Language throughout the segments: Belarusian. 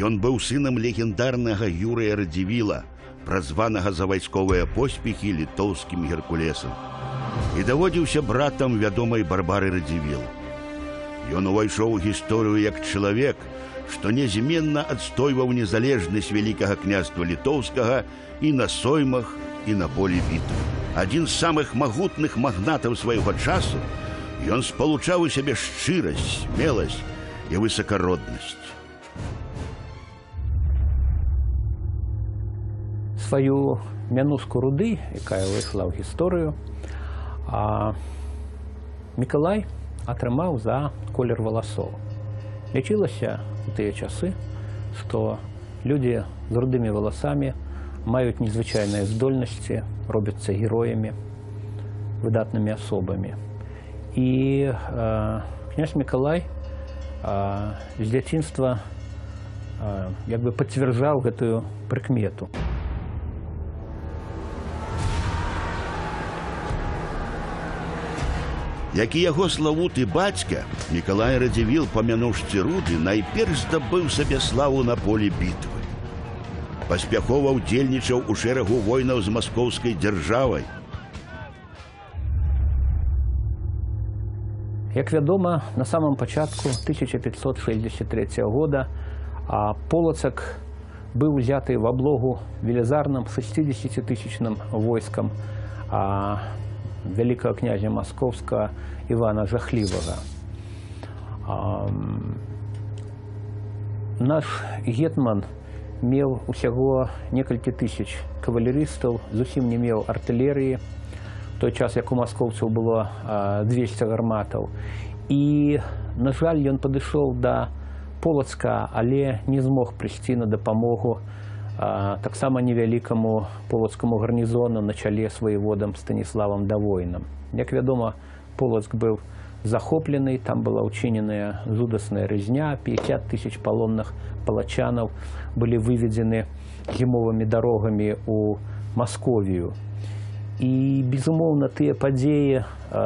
Ён быў сынам легендарнага Юрыя Радзівіла, празванага за вайсковыя поспехі літоўскім геркулесам, і даводзіўся братам вядомай Барбары Радзівіл. Ён увайшоў у гісторыю як чалавек, што нязменна адстойваў незалежнасць Вялікага княства Літоўскага і на соймах, і на полі бітвы. Адзін з самых магутных магнатаў свайго часу, ён спалучаў у сябе шчырасць, смеласць і высакароднасць. Сваю мянуску руды, якая ўвайшла ў гісторыю, Мікалай атрымаў за колер валасоў. Лічылася у тыя часы, што людзі з рудымі валасамі маюць незвычайныя здольнасці, робяцца героямі, выдатнымі асобамі. І князь Мікалай з дзяцінства як бы пацвярджаў гэтую прыкмету. Як і яго славуты бацька, Мікалай Радзівіл, памянуўшы руды, найперш здабыў сабе славу на полі бітвы. Паспяхова ўдзельнічаў у шэрагу войнаў з маскоўскай дзяржавай. Як вядома, на самом пачатку 1563 года Полацак быў узяты в аблогу велізарным 60-тысячным войскам вялікага князя Маскоўскага Івана Жахлівага. Наш гетман меў усяго некалькі тысяч кавалерыстаў, зусім не меў артылерыі, в той час, як у маскоўцаў было 200 гарматаў. І, на жаль, ён падышоў да Полацка, але не змог прыйсці на дапамогу таксама невялікаму полацкаму гарнізону на чале з ваеводам Станіславам Давойным. Як вядома, Полацк быў захоплены, там была ўчыненая жудасная рызня, 50 тысяч палонных палачанаў былі выведзены зімовымі дарогамі ў Масковію. І, безумоўна, тыя падзеі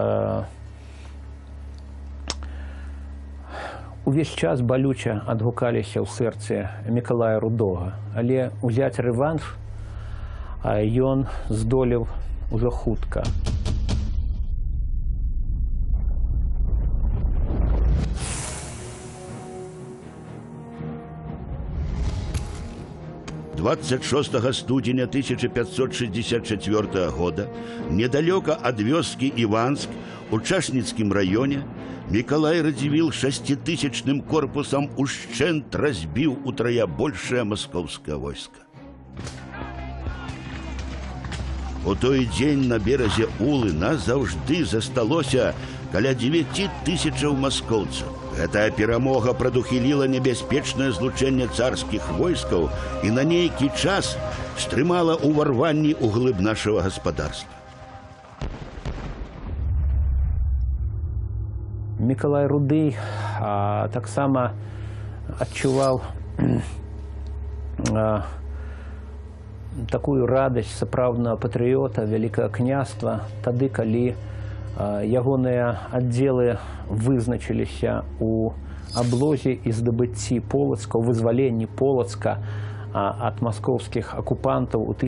увесь час балюча адгукаліся ў сэрцы Мікалая Рудога, але ўзяць рэванш ён здолеў ужо хутка. «26 студзеня 1564 года недалёка ад вёскі Іванск у Чашніцкім раёне Мікалай Радзівіл 6-тысячным корпусам ушчэнт разбіў утрая большае маскоўскае войска. У той дзень на беразе Улы назаўжды засталося каля 9 тысячаў маскоўцаў. Гэтая перамога прадухіліла небяспечнае злучэнне царскіх войскаў і на нейкі час стрымала ўварванні ў глыб нашага гаспадарства. Мікалай Руды таксама адчуваў такую радасць сапраўднага патрыёта вялікага княства тады, калі ягоныя аддзелы вызначыліся ў аблозе і здабыцці Полацка, у вызваленні Полацка ад маскоўскіх акупантаў у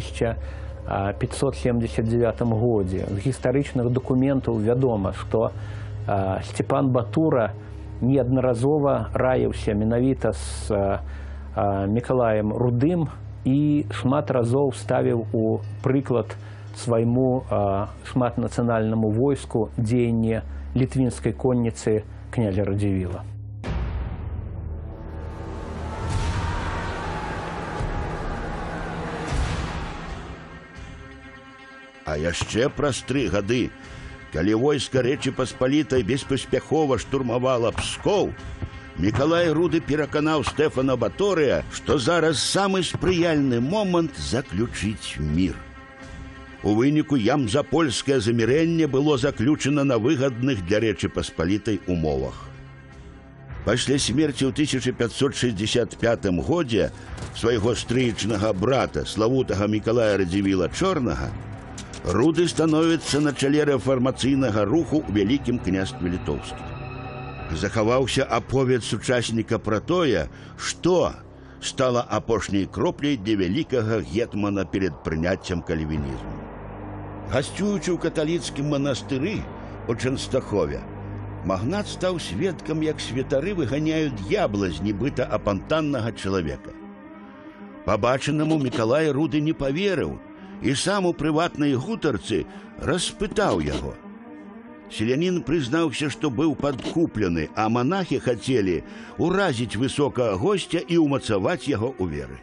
1579 годзе. З гістарычных дакументаў вядома, што Сцепан Батура неаднаразова раіўся менавіта з Мікалаем Рудым і шмат разоў ставіў у прыклад свайму шматнацыянальнаму войску дзеянне літвінскай конніцы князя Радзівіла. А яшчэ праз 3 гады, калі войска Рэчы Паспалітай беспаспяхова штурмавала Пскоў, Мікалай Руды пераканаў Стэфана Баторыя, што зараз самы спрыяльны момант заключыць мір. У выніку ямзапольскае замірэнне было заключана на выгадных для Рэчы Паспалітай умовах. Пасля смерці ў 1565 годзе свайго стрыечнага брата, славутага Мікалая Радзівіла Чорнага, Руды становіцца на чале рэфармацыйнага руху ў Вялікім княстве Літоўскім. Захаваўся аповед сучасніка пра тое, што стала апошняй кропляй для вялікага гетмана перед прыняццем кальвінізму. Гасцюючы ў каталіцкім манастыры у Чэнстахове, магнат стаў сведкам, як святары выганяюць д'ябла з нібыта апантаннага чалавека. Пабачанаму Мікалай Руды не паверыў і сам у прыватнай гутарцы распытаў яго. Селянін прызнаўся, што быў падкуплены, а монахі хацелі уразіць высокага госця і ўмацаваць яго ў веры.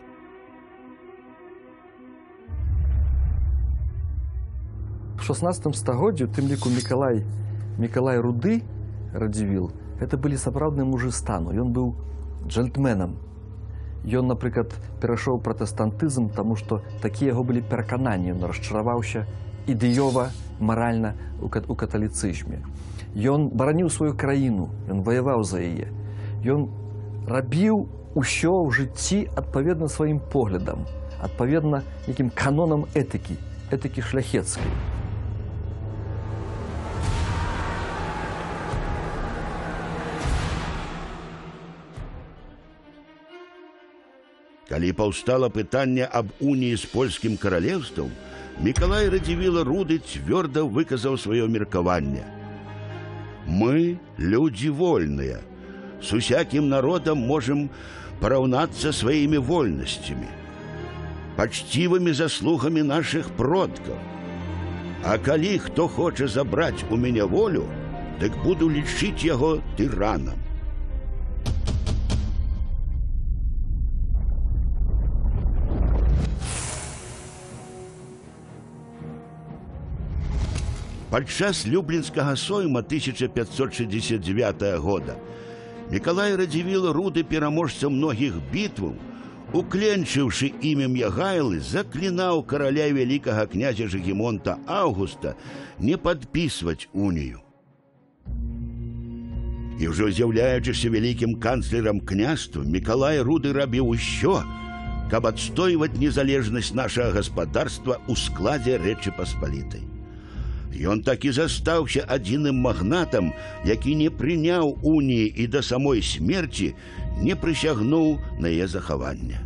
В 16 стагоддзі, у тым ліку Мікалай Руды, Радзівіл, гэта былі сапраўдныя мужы стану. Ён быў джентльменам. Ён, напрыклад, перайшоў пратэстантызм, таму што такія яго былі перакананні. Ён расчараваўся ідэёва, маральна у каталіцызме. Ён бараніў сваю краіну, ён ваяваў за яе. Ён рабіў усё ў жыцці адпаведна сваім поглядам, адпаведна нейкім канонам этыкі шляхецкай. Калі паўстала пытанне аб уніі з польскім каралеўствам, Мікалай Радзівіла Руды цвёрда выказаў сваё меркаванне. Мы, людзі вольныя, с усякім народам можам параўнацца сваімі вольнасцямі, пачцівымі заслугамі нашых продкаў. А калі хто хоча забраць у мяне волю, дык буду лічыць яго тыранам. Падчас Люблінскага сойма 1569 года Мікалай Радзівіл Руды, пераможца многіх бітваў, укленчыўшы імем Ягайлы, заклінаў караля вялікага князя Жыгімонта Аўгуста не падпісваць унію. І ўжо з'яўляючыся вялікім канцлерам княства, Мікалай Руды рабіў усё, каб адстойваць незалежнасць нашага гаспадарства ў складзе Рэчы Паспалітай. Ён так і застаўся адзіным магнатам, які не прыняў уніі і да самой смерці не прысягнуў на яе захаванне.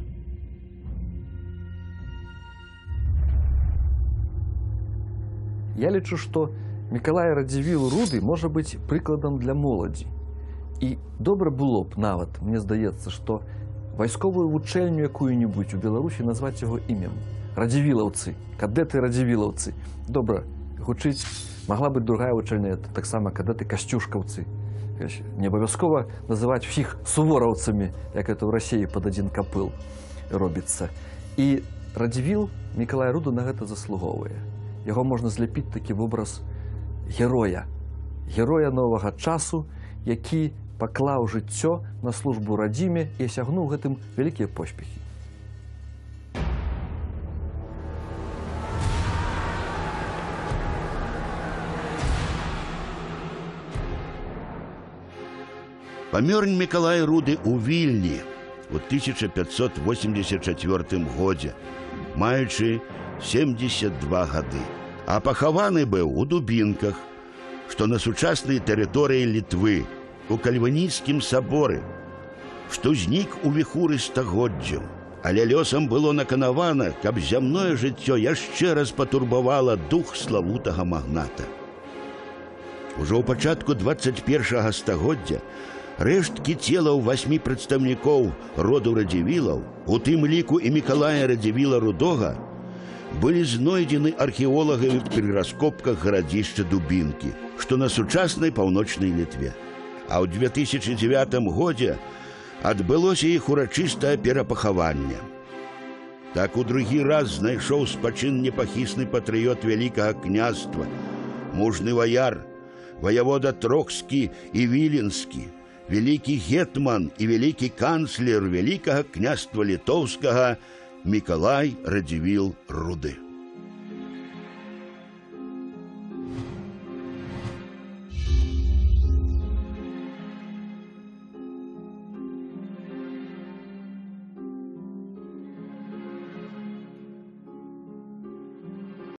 Я лічу, што Мікалай Радзівіл Руды можа быць прыкладам для моладзі. І добра было б нават, мне здаецца, што вайсковую вучэльню якую-небудзь у Беларусі назваць яго імем. Радзівілаўцы, кадэты радзівілаўцы. Добра, гучыць, магла быць другая вучэльня, таксама кадэты касцюшкаўцы. Не абавязкова называць усіх сувораўцамі, як это ў Расіі пад адзін капыл робіцца. І Радзівіл Мікалай Руды на гэта заслугоўвае. Яго можна зляпіць такі вобраз героя новага часу, які паклаў жыццё на службу радзіме і асягнуў гэтым вялікія поспехі. Памёр Мікалай Руды ў Вільні ў 1584 годзе, маючы 72 гады, а пахаваны быў у Дубінках, што на сучаснай тэрыторыі Літвы, у Кальвінійскім саборы, што знік у віхуры стагоддзяў, але лёсам было наканавана, каб зямное жыццё яшчэ раз патурбавала дух славутага магната. Ужо ў пачатку 21 стагоддзя рэшткі целаў 8 прадстаўнікоў роду Радзівілаў, у тым ліку і Мікалая Радзівіла Рудога, былі знойдзены археолагамі пры раскопках гарадзішча Дубінкі, што на сучаснай паўночнай Літве. А ў 2009 годзе адбылося іх урачыстае перапахаванне. Так у другі раз знайшоў спачын непахісны патрыёт вялікага княства, мужны ваяр, ваявода Трохскі і Віленскі, вялікі гетман і вялікі канцлер вялікага княства літоўскага Мікалай Радзівіл Руды.